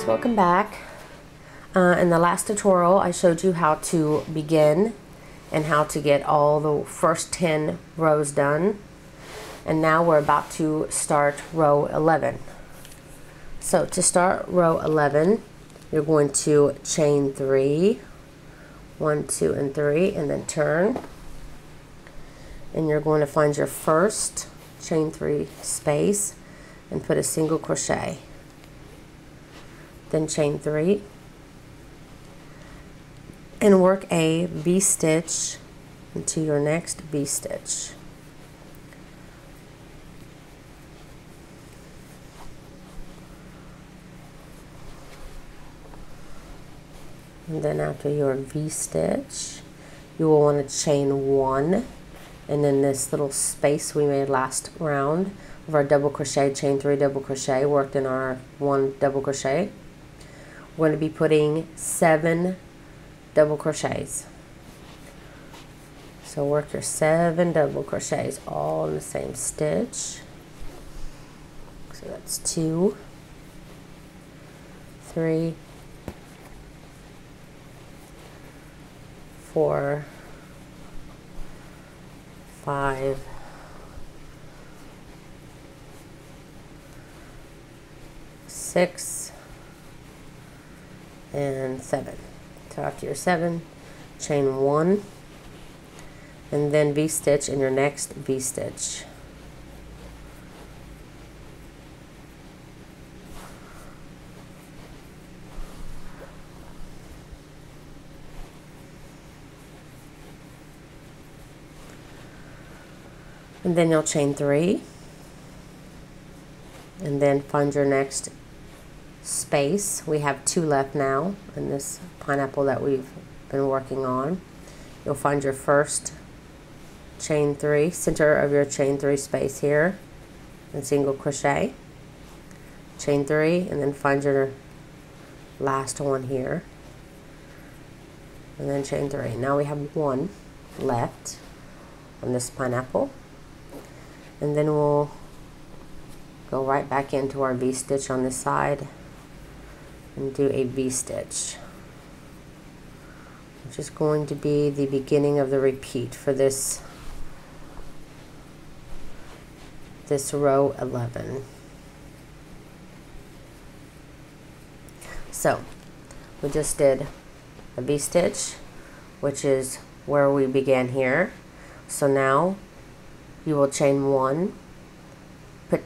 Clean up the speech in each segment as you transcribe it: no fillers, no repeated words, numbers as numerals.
guys, welcome back. In the last tutorial I showed you how to begin and how to get all the first 10 rows done, and now we're about to start row 11. So to start row 11 you're going to chain 3, 1, 2 and 3, and then turn, and you're going to find your first chain 3 space and put a single crochet, then chain 3 and work a V-stitch into your next V-stitch. And then after your V-stitch you will want to chain 1, and in this little space we made last round of our double crochet, chain 3 double crochet, worked in our 1 double crochet. We're going to be putting 7 double crochets. So work your 7 double crochets all in the same stitch. So that's 2, 3, 4, 5, 6, and 7. So after your 7, chain 1 and then V-stitch in your next V-stitch. And then you'll chain 3 and then find your next space. We have 2 left now in this pineapple that we've been working on. You'll find your first chain 3, center of your chain 3 space here, and single crochet, chain 3, and then find your last one here, and then chain 3. Now we have 1 left on this pineapple, and then we'll go right back into our V-stitch on this side and do a V-stitch, which is going to be the beginning of the repeat for this row 11. So we just did a V-stitch, which is where we began here. So now you will chain 1, put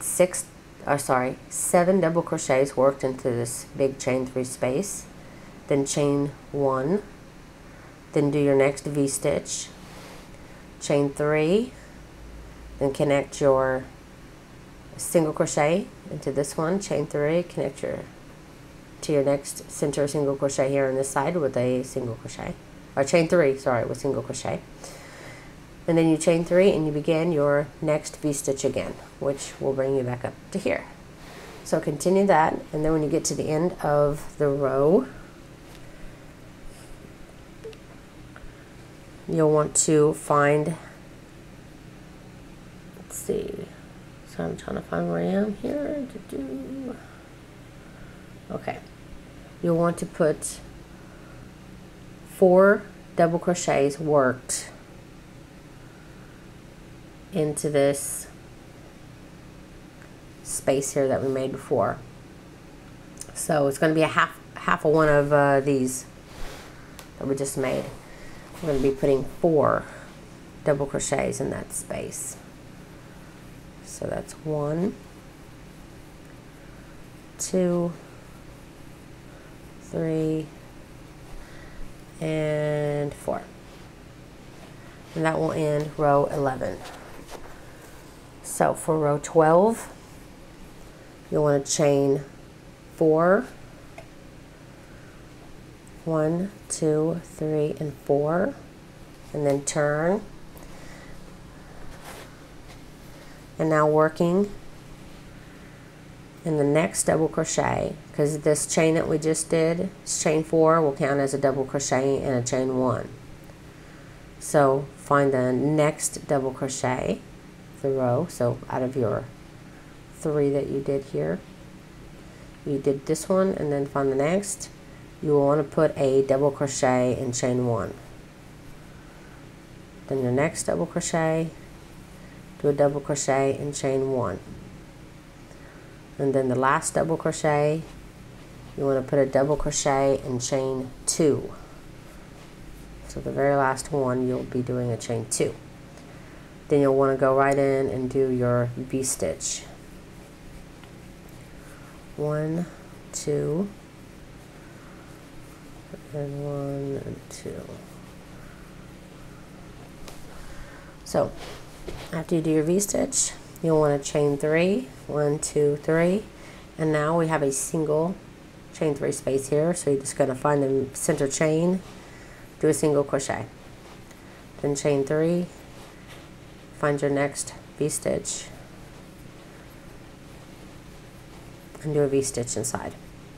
7 double crochets worked into this big chain 3 space, then chain 1, then do your next V-stitch, chain 3, then connect your single crochet into this one, chain 3, connect to your next center single crochet here on this side with a single crochet, or chain 3, sorry, with single crochet. And then you chain 3 and you begin your next V-stitch again, which will bring you back up to here. So continue that, and then when you get to the end of the row, you'll want to find, let's see, so I'm trying to find where I am here. Okay, you'll want to put 4 double crochets worked into this space here that we made before. So it's going to be a half of one of these that we just made. We're going to be putting 4 double crochets in that space. So that's 1, 2, 3, and 4. And that will end row 11. So for row 12, you'll want to chain 4, 1, 2, 3, and 4, and then turn. And now working in the next double crochet, because this chain that we just did, chain 4, will count as a double crochet and a chain 1. So find the next double crochet, the row, so out of your 3 that you did here, you did this one and then find the next, you will want to put a double crochet and chain 1. Then your next double crochet, do a double crochet and chain 1. And then the last double crochet, you want to put a double crochet and chain 2. So the very last one, you'll be doing a chain 2. Then you'll want to go right in and do your V-stitch. 1, 2, and 1 and 2. So after you do your V-stitch, you'll want to chain 3, 1, 2, 3, and now we have a single chain 3 space here. So you're just going to find the center chain, do a single crochet, then chain 3, find your next V-stitch, and do a V-stitch inside.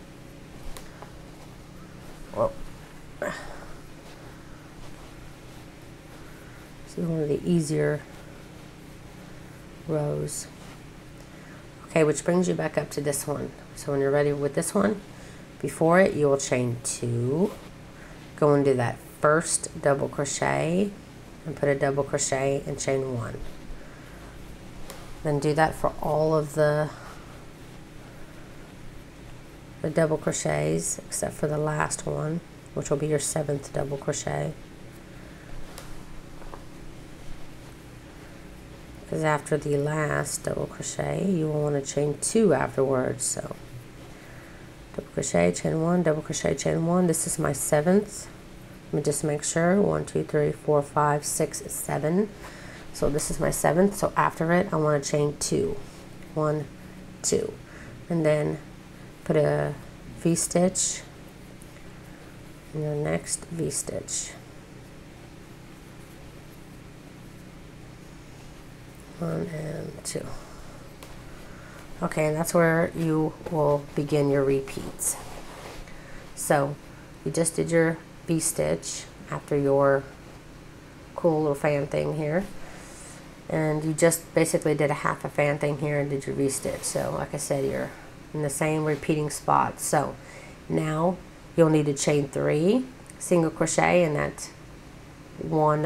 Whoa. This is one of the easier rows. Okay, which brings you back up to this one. So when you're ready with this one, before it, you will chain 2, go and do that first double crochet, and put a double crochet and chain 1. Then do that for all of the double crochets except for the last one, which will be your 7th double crochet. Because after the last double crochet, you will want to chain 2 afterwards. So double crochet, chain 1, double crochet, chain 1. This is my 7th. Let me just make sure. 1, 2, 3, 4, 5, 6, 7. So this is my 7th. So after it, I want to chain 2. 1, 2. And then put a V-stitch in your next V-stitch. 1 and 2. Okay, and that's where you will begin your repeats. So you just did your V-stitch after your cool little fan thing here, and you just basically did a half a fan thing here and did your V-stitch. So like I said, you're in the same repeating spot. So now you'll need to chain 3 single crochet in that one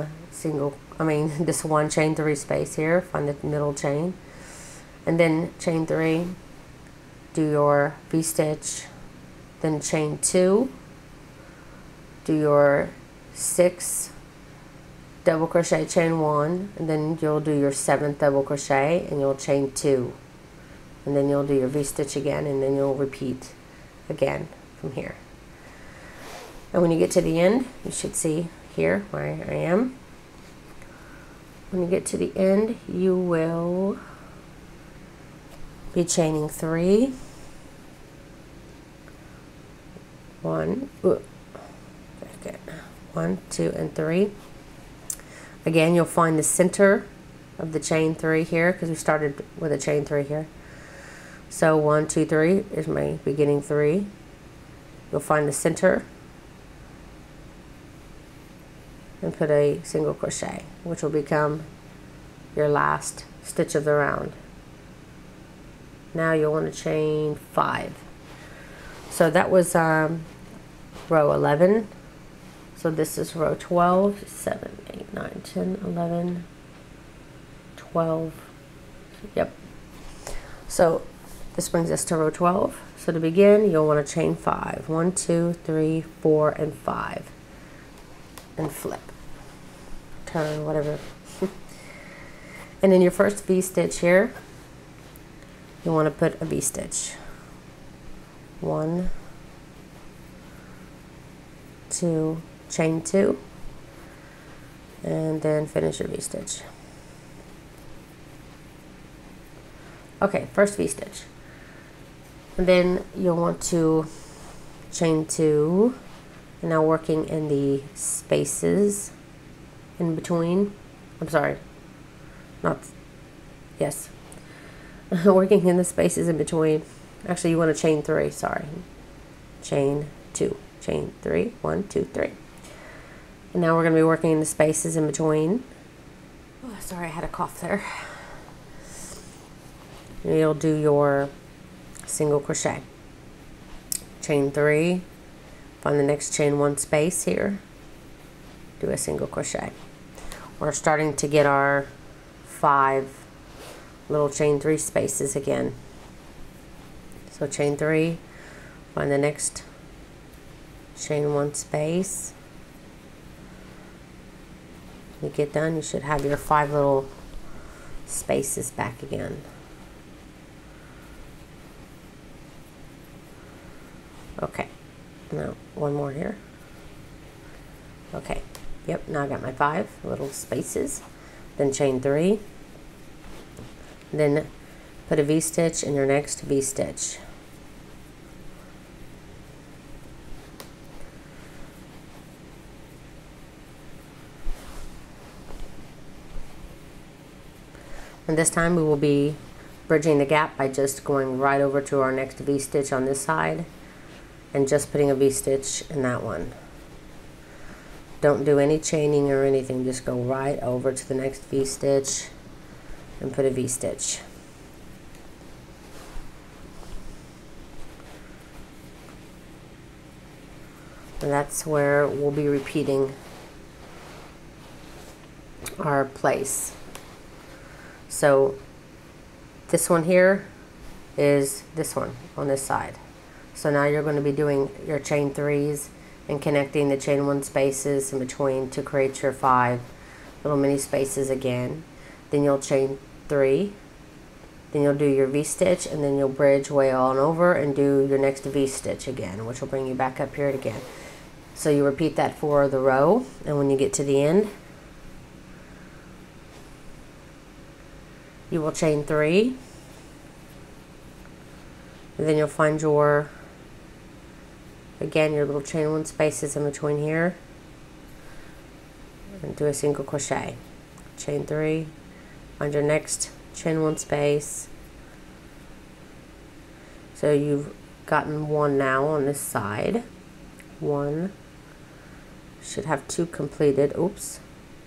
this one chain 3 space here. Find the middle chain, and then chain 3, do your V-stitch, then chain 2, do your 6 double crochet, chain 1, and then you'll do your 7th double crochet and you'll chain 2, and then you'll do your V-stitch again, and then you'll repeat again from here. And when you get to the end, you should see here where I am. When you get to the end, you will be chaining 3, 1, 2, and 3. Again, you'll find the center of the chain 3 here, because we started with a chain 3 here. So 1, 2, 3 is my beginning 3. You'll find the center and put a single crochet, which will become your last stitch of the round. Now you'll want to chain 5. So that was row 11. So this is row 12, 7, 8, 9, 10, 11, 12. Yep. So this brings us to row 12. So to begin, you'll want to chain 5. 1, 2, 3, 4, and 5. And flip. Turn, whatever. And in your first V-stitch here, you want to put a V-stitch. 1, 2, chain 2, and then finish your V-stitch. Okay, first V-stitch. And then you'll want to chain 2, and now working in the spaces in between. I'm sorry, working in the spaces in between. Actually, you want to chain 3, sorry. Chain 2, chain 3, 1, 2, 3. And now we're going to be working in the spaces in between. Oh, sorry, I had a cough there. And you'll do your single crochet. chain 3, find the next chain 1 space here, do a single crochet. We're starting to get our 5 little chain 3 spaces again. So chain 3, find the next chain 1 space. When you get done, you should have your 5 little spaces back again. Okay, now one more here. Okay, yep, now I got my 5 little spaces. Then chain 3, then put a V-stitch in your next V-stitch. And this time we will be bridging the gap by just going right over to our next V-stitch on this side and just putting a V-stitch in that one. Don't do any chaining or anything, just go right over to the next V-stitch and put a V-stitch. And that's where we'll be repeating our place. So this one here is this one on this side. So now you're going to be doing your chain 3s and connecting the chain 1 spaces in between to create your 5 little mini spaces again. Then you'll chain 3, then you'll do your V-stitch, and then you'll bridge way on over and do your next V-stitch again, which will bring you back up here again. So you repeat that for the row, and when you get to the end, you will chain 3, and then you'll find your, again, your little chain 1 spaces in between here, and do a single crochet. Chain 3, find your next chain 1 space. So you've gotten 1 now on this side. 1, should have 2 completed. Oops.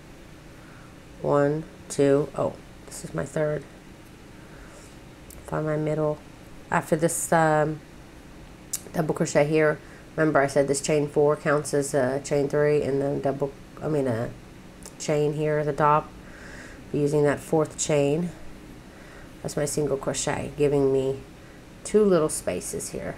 1, 2, oh, this is my 3rd. Find my middle. After this double crochet here, remember I said this chain 4 counts as a chain 3, and then a chain here at the top. Using that 4th chain as my single crochet, giving me 2 little spaces here.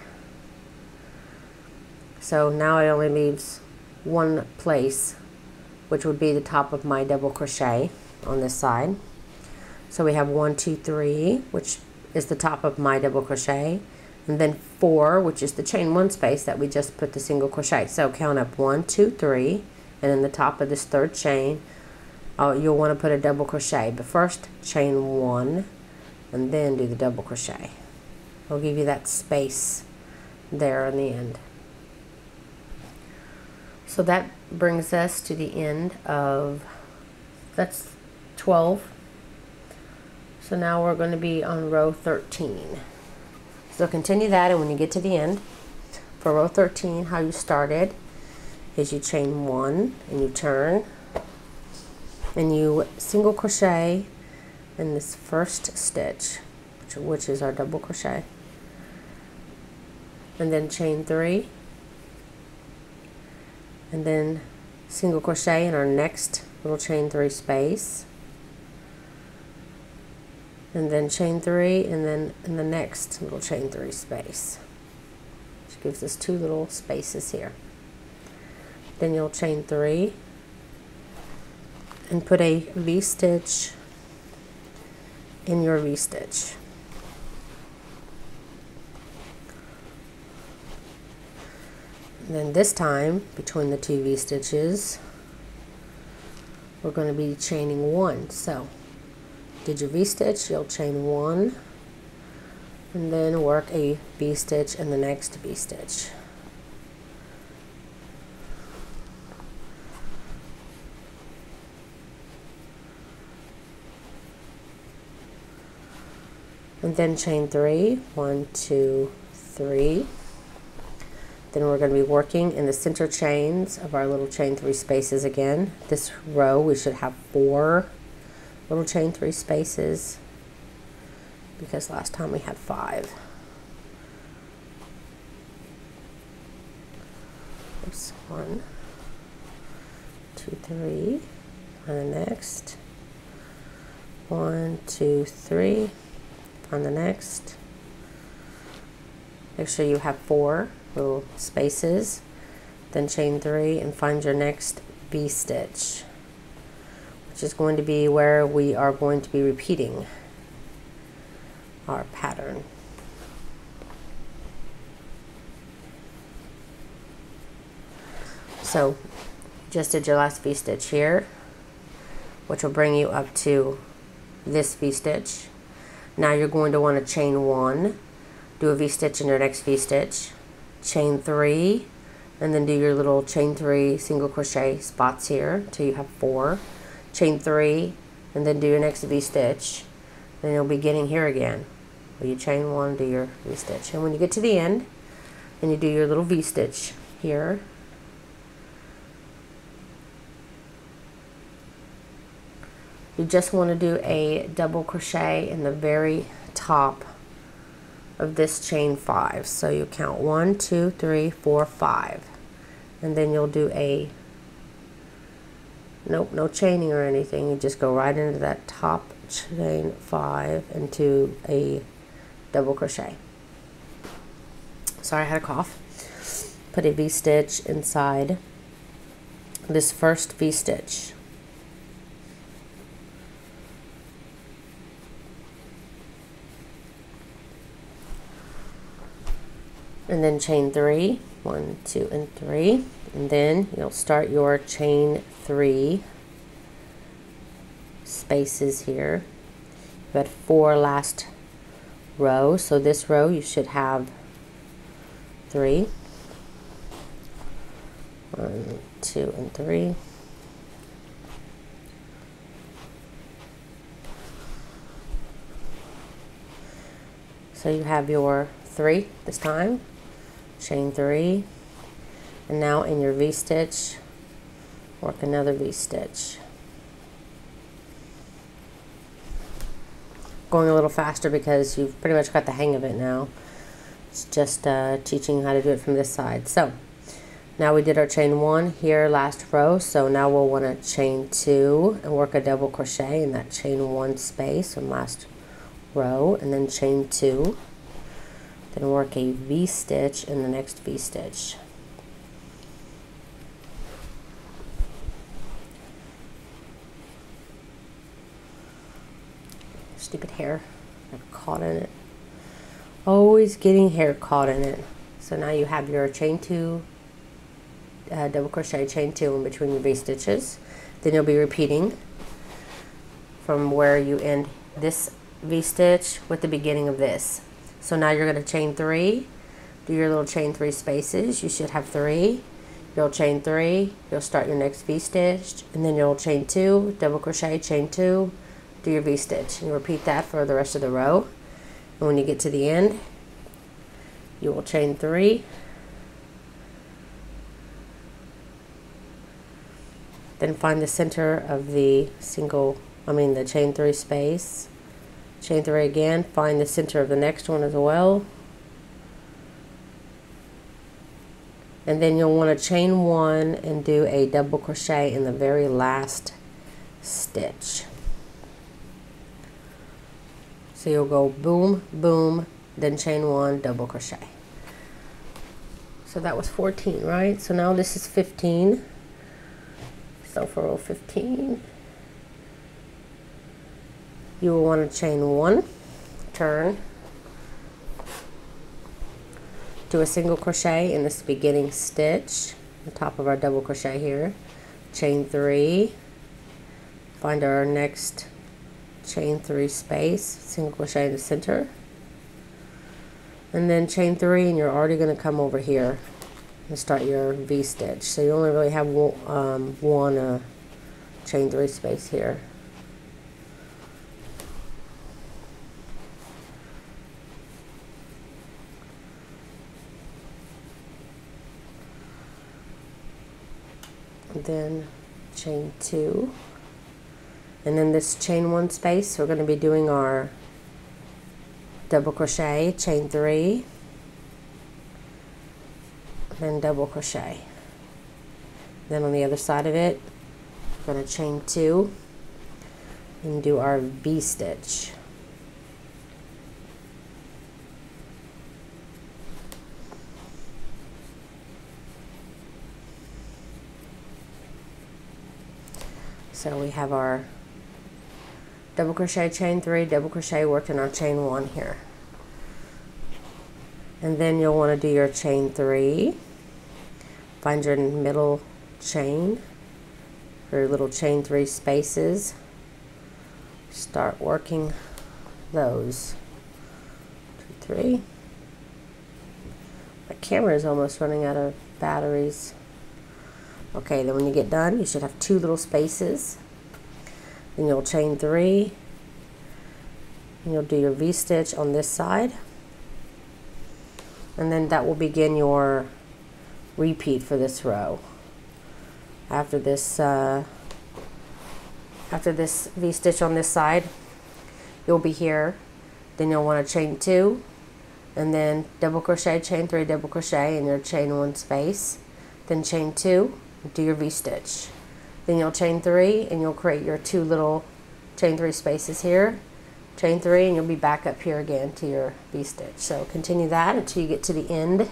So now it only leaves 1 place, which would be the top of my double crochet on this side. So we have 1, 2, 3, which is the top of my double crochet, and then 4, which is the chain 1 space that we just put the single crochet. So count up 1, 2, 3, and in the top of this 3rd chain, you'll want to put a double crochet, but first chain 1 and then do the double crochet. It'll give you that space there in the end. So that brings us to the end of, that's 12. So now we're going to be on row 13. So continue that, and when you get to the end, for row 13, how you started is you chain 1 and you turn, and you single crochet in this first stitch, which is our double crochet, and then chain 3, and then single crochet in our next little chain 3 space, and then chain 3, and then in the next little chain 3 space, which gives us 2 little spaces here. Then you'll chain 3 and put a V-stitch in your V-stitch. And then this time, between the 2 V-stitches, we're going to be chaining 1. So, did your V-stitch, you'll chain 1, and then work a V-stitch in the next V-stitch. And then chain 3, 1, 2, 3. Then we're going to be working in the center chains of our little chain 3 spaces again. This row we should have 4 little chain 3 spaces, because last time we had 5. 5s. 1, 2, 3. On the next. 1, 2, 3. On the next. Make sure you have 4 little spaces. Then chain 3 and find your next V-stitch, which is going to be where we are going to be repeating our pattern. So just did your last V-stitch here, which will bring you up to this V-stitch. Now you're going to want to chain 1, do a V-stitch in your next V-stitch, chain 3, and then do your little chain 3 single crochet spots here till you have 4, chain 3, and then do your next V-stitch. Then you'll be getting here again. Well, you chain 1, do your V-stitch, and when you get to the end, and you do your little V-stitch here, you just want to do a double crochet in the very top of this chain 5. So you count 1, 2, 3, 4, 5, and then you'll do a, nope, no chaining or anything. You just go right into that top chain 5 into a double crochet. Sorry, I had a cough. Put a V-stitch inside this first V-stitch. And then chain 3, 1, 2, and 3, and then you'll start your chain 3 spaces here. You had 4 last row, so this row you should have 3, 1, 2, and 3. So you have your 3 this time. Chain 3, and now in your V-stitch, work another V-stitch. Going a little faster because you've pretty much got the hang of it now. It's just teaching you how to do it from this side. So now we did our chain 1 here last row, so now we'll want to chain 2 and work a double crochet in that chain 1 space from last row, and then chain 2. Then work a V-stitch in the next V-stitch. Stupid hair, got caught in it. Always getting hair caught in it. So now you have your chain 2, double crochet, chain 2 in between your V-stitches. Then you'll be repeating from where you end this V-stitch with the beginning of this. So now you're going to chain 3, do your little chain 3 spaces. You should have 3. You'll chain 3, you'll start your next V-stitch, and then you'll chain 2, double crochet, chain 2, do your V-stitch. And you repeat that for the rest of the row. And when you get to the end, you will chain 3, then find the center of the the chain 3 space. Chain 3 again, find the center of the next one as well. And then you'll want to chain 1 and do a double crochet in the very last stitch. So you'll go boom, boom, then chain 1, double crochet. So that was 14, right? So now this is 15. So for row 15, you will want to chain 1, turn, do a single crochet in this beginning stitch, the top of our double crochet here, chain 3, find our next chain 3 space, single crochet in the center, and then chain 3, and you're already going to come over here and start your V-stitch. So you only really have one chain 3 space here. Then chain 2, and then this chain 1 space we're going to be doing our double crochet, chain 3, then double crochet. Then on the other side of it, we're going to chain 2 and do our V-stitch. So we have our double crochet, chain 3, double crochet worked in our chain 1 here. And then you'll want to do your chain 3, find your middle chain, your little chain 3 spaces, start working those. 2, 3. My camera is almost running out of batteries. Okay, then when you get done, you should have 2 little spaces. Then you'll chain 3, and you'll do your V-stitch on this side. And then that will begin your repeat for this row. After this V-stitch on this side, you'll be here. Then you'll want to chain 2, and then double crochet, chain 3, double crochet in your chain 1 space. Then chain 2, do your V-stitch. Then you'll chain 3, and you'll create your 2 little chain 3 spaces here. Chain 3, and you'll be back up here again to your V-stitch. So continue that until you get to the end.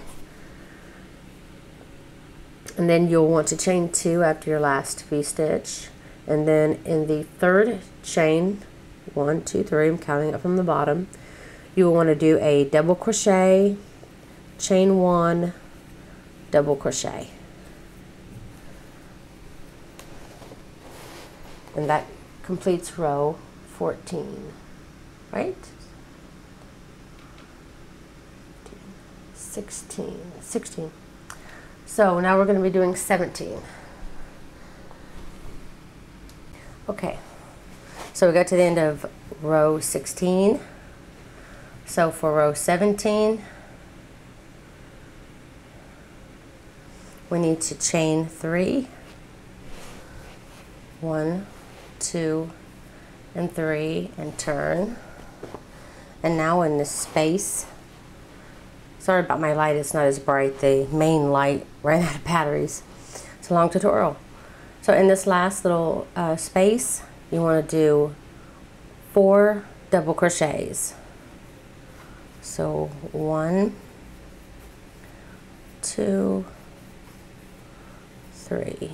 And then you'll want to chain 2 after your last V-stitch. And then in the 3rd chain, 1, 2, 3, I'm counting up from the bottom, you will want to do a double crochet, chain 1, double crochet. And that completes row 14, right? 16. So now we're going to be doing 17. Okay, so we got to the end of row 16. So for row 17, we need to chain 3, 1, 2, and 3, and turn. And now in this space, sorry about my light, it's not as bright. The main light ran out of batteries. It's a long tutorial. So in this last little space, you want to do 4 double crochets. So 1, 2, 3,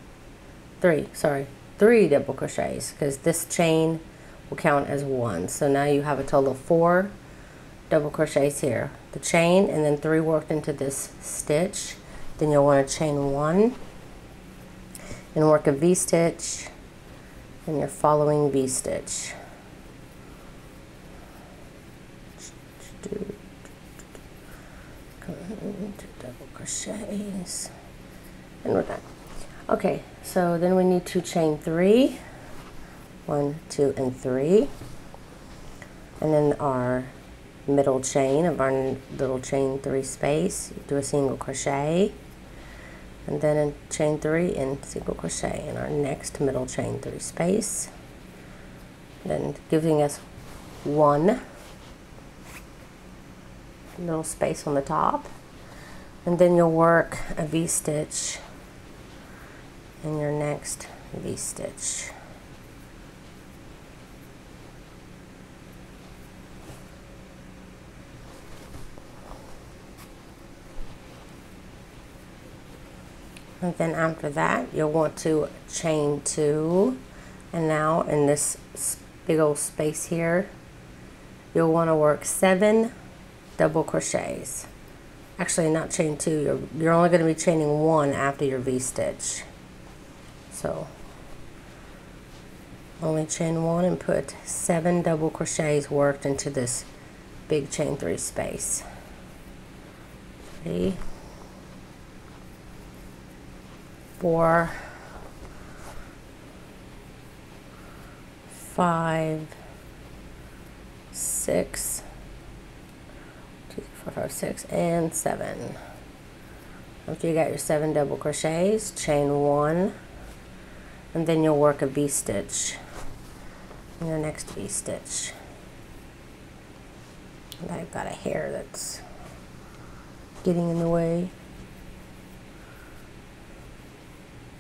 3 double crochets, because this chain will count as 1. So now you have a total of 4 double crochets here. The chain and then 3 worked into this stitch. Then you'll want to chain 1 and work a V-stitch and your following V-stitch. Double crochets, and we're done. Okay, so then we need to chain 3, 1, 2, and 3, and then our middle chain of our little chain 3 space, do a single crochet, and then in chain 3 and single crochet in our next middle chain 3 space, then giving us 1 little space on the top, and then you'll work a V-stitch in your next V-stitch. And then after that, you'll want to chain 2, and now in this big old space here, you'll want to work 7 double crochets. Actually, not chain 2, you're only going to be chaining 1 after your V-stitch. So only chain 1 and put 7 double crochets worked into this big chain 3 space. 3, 4, 5, 6, 2, 4, 5, 6, and 7. After you got your 7 double crochets, chain 1, and then you'll work a V-stitch in your next V-stitch. And I've got a hair that's getting in the way.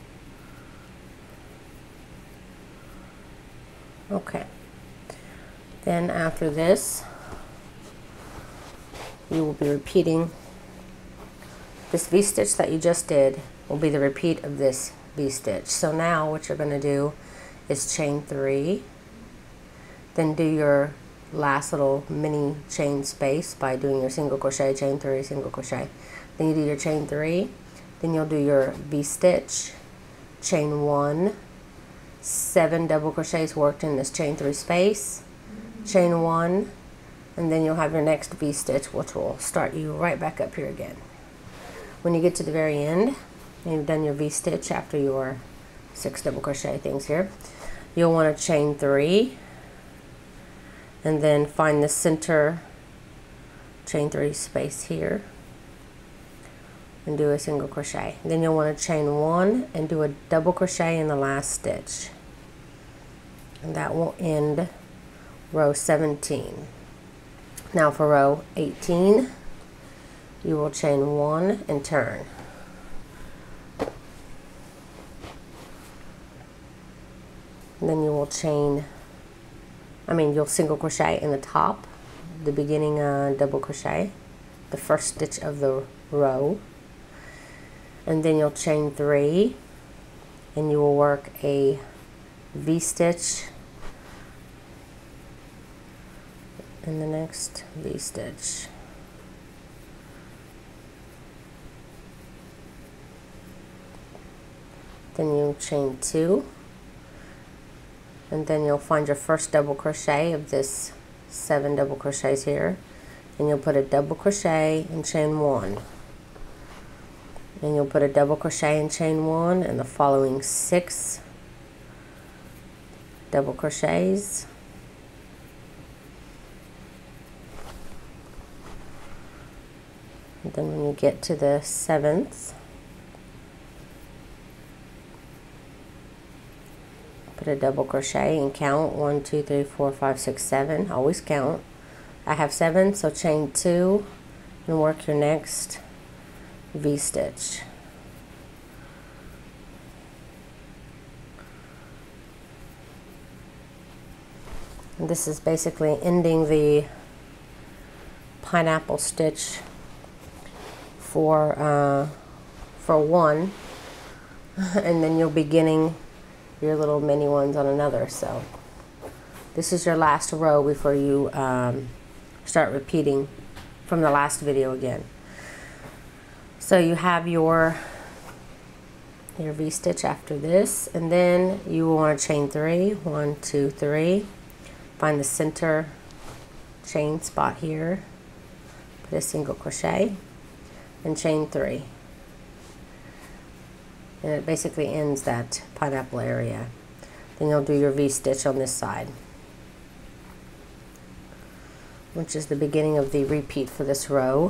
Okay, then after this you will be repeating this V-stitch that you just did will be the repeat of this V-stitch. So now what you're going to do is chain 3, then do your last little mini chain space by doing your single crochet, chain 3, single crochet. Then you do your chain 3, then you'll do your V-stitch, chain 1, 7 double crochets worked in this chain 3 space, chain 1, and then you'll have your next V-stitch, which will start you right back up here again. When you get to the very end and you've done your V-stitch after your 6 double crochet things here, you'll want to chain 3 and then find the center chain 3 space here and do a single crochet. Then you'll want to chain 1 and do a double crochet in the last stitch, and that will end row 17. Now for row 18, you will chain 1 and turn. And then you will you'll single crochet in the top, the beginning double crochet, the first stitch of the row, and then you'll chain 3 and you will work a V-stitch in the next V-stitch. Then you chain 2, and then you'll find your first double crochet of this 7 double crochets here, and you'll put a double crochet and chain 1, and you'll put a double crochet and chain 1 and the following 6 double crochets, and then when you get to the 7th, put a double crochet and count 1, 2, 3, 4, 5, 6, 7. Always count. I have 7, so chain 2 and work your next V-stitch. And this is basically ending the pineapple stitch for 1, and then you'll be beginning your little mini ones on another. So this is your last row before you start repeating from the last video again. So you have your V-stitch after this, and then you will want to chain 3, 1, 2, 3, find the center chain spot here, put a single crochet and chain 3, and it basically ends that pineapple area. Then you'll do your V-stitch on this side, which is the beginning of the repeat for this row.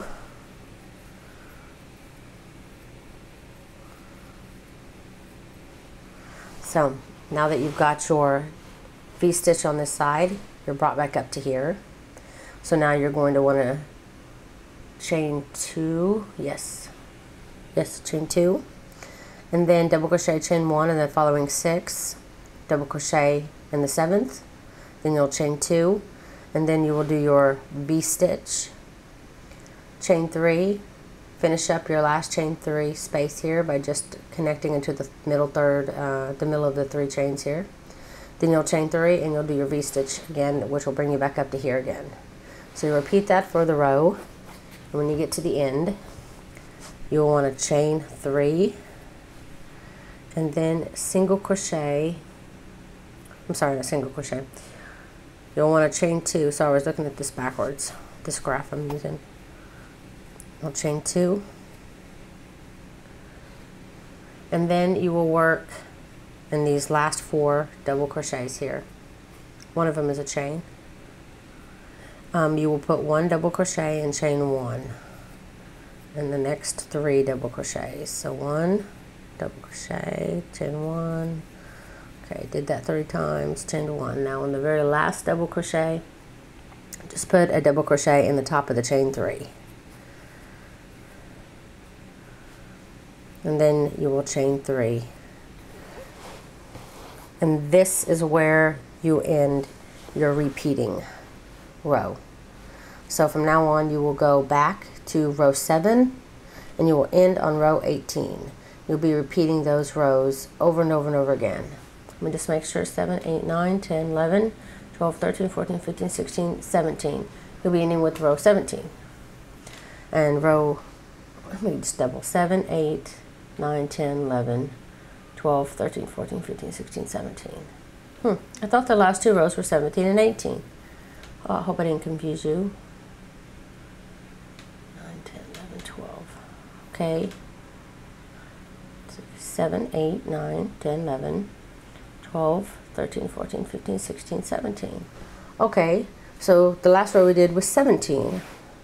So now that you've got your V-stitch on this side, you're brought back up to here. So now you're going to want to chain 2, yes, chain 2, and then double crochet, chain 1, and then following 6 double crochet in the 7th. Then you'll chain 2, and then you will do your V-stitch, chain 3, finish up your last chain 3 space here by just connecting into the middle third, the middle of the 3 chains here. Then you'll chain 3 and you'll do your V-stitch again, which will bring you back up to here again. So you repeat that for the row, and when you get to the end, you'll want to chain 3 and then single crochet. I'm sorry, not single crochet. You'll want to chain 2. Sorry, I was looking at this backwards, this graph I'm using. I'll chain 2, and then you will work in these last 4 double crochets here. One of them is a chain. You will put 1 double crochet and chain 1, and the next 3 double crochets. So 1 double crochet, chain 1. Okay, did that 3 times, chain 1. Now on the very last double crochet, just put a double crochet in the top of the chain 3. And then you will chain 3. And this is where you end your repeating row. So from now on you will go back to row 7 and you will end on row 18. You'll be repeating those rows over and over and over again. Let me just make sure 7, 8, 9, 10, 11, 12, 13, 14, 15, 16, 17. You'll be ending with row 17. And row, let me just double, 7, 8, 9, 10, 11, 12, 13, 14, 15, 16, 17. I thought the last two rows were 17 and 18. Oh, I hope I didn't confuse you. 9, 10, 11, 12. Okay. 7, 8, 9, 10, 11, 12, 13, 14, 15, 16, 17. Okay, so the last row we did was 17.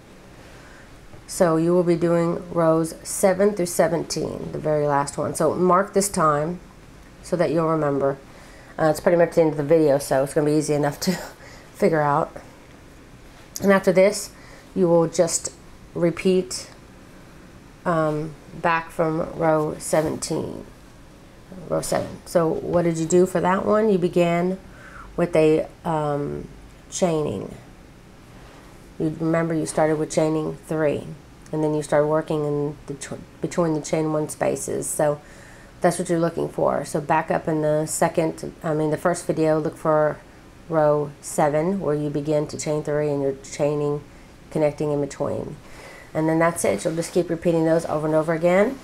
So you will be doing rows 7 through 17, the very last one. So mark this time so that you'll remember. It's pretty much the end of the video, so it's going to be easy enough to figure out. And after this, you will just repeat back from row 17, row 7. So what did you do for that one? You began with a chaining. You remember you started with chaining 3, and then you started working in between the chain 1 spaces. So that's what you're looking for. So back up in the the first video, look for row 7 where you begin to chain 3 and you're chaining, connecting in between. And then that's it. You'll just keep repeating those over and over again.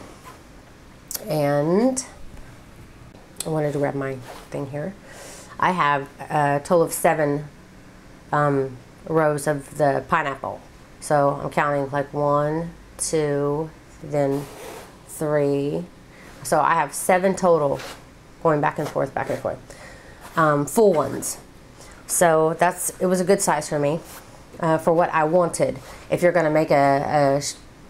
And I wanted to grab my thing here. I have a total of 7 rows of the pineapple. So I'm counting like 1, 2, then 3. So I have 7 total going back and forth, full ones. So it was a good size for me. For what I wanted. If you're going to make a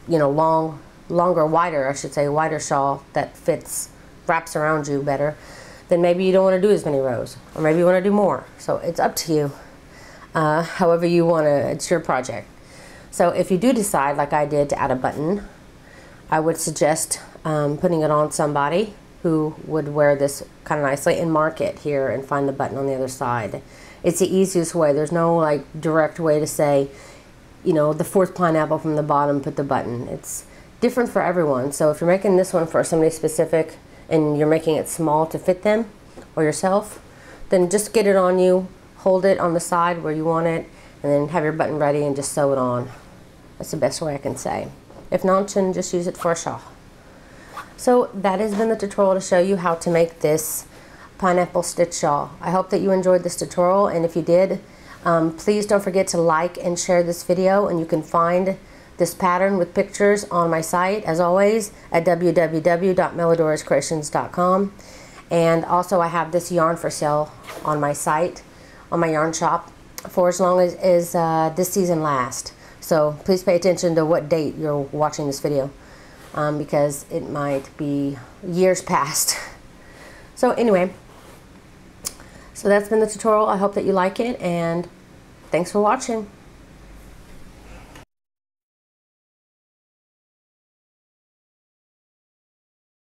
wider shawl that wraps around you better, then maybe you don't want to do as many rows, or maybe you want to do more. So it's up to you. However you want to, it's your project. So if you do decide, like I did, to add a button, I would suggest putting it on somebody who would wear this kind of nicely, and mark it here and find the button on the other side. It's the easiest way. There's no like direct way to say, the 4th pineapple from the bottom, put the button. It's different for everyone. So if you're making this one for somebody specific and you're making it small to fit them or yourself, then just get it on you, hold it on the side where you want it, and then have your button ready and just sew it on. That's the best way I can say. If not, then just use it for a shawl. So that has been the tutorial to show you how to make this pineapple stitch shawl. I hope that you enjoyed this tutorial, and if you did, please don't forget to like and share this video, and you can find this pattern with pictures on my site, as always, at www.melodorascreations.com. And also I have this yarn for sale on my site, on my yarn shop, for as long as this season lasts. So please pay attention to what date you're watching this video, because it might be years past. So anyway, so that's been the tutorial. I hope that you like it, and thanks for watching.